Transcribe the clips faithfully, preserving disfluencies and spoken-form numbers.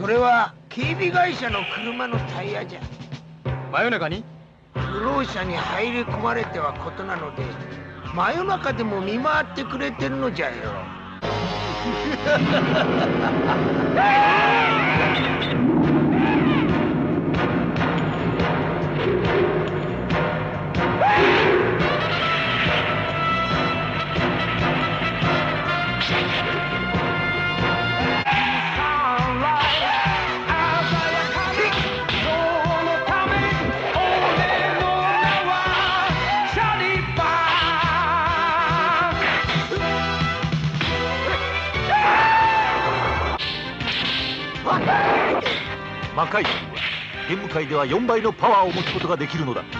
それは警備会社の車のタイヤじゃ。 真夜中に不老者に入り込まれてはことなので、真夜中でも見回ってくれてるのじゃよ。 魔界人はゲーム界ではよんばいのパワーを持つことができるのだ。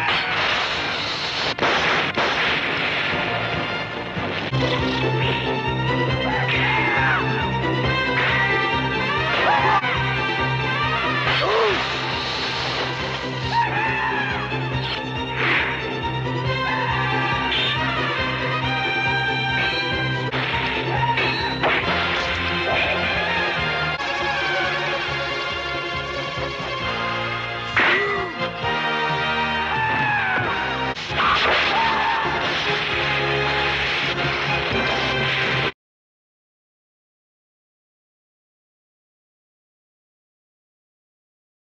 you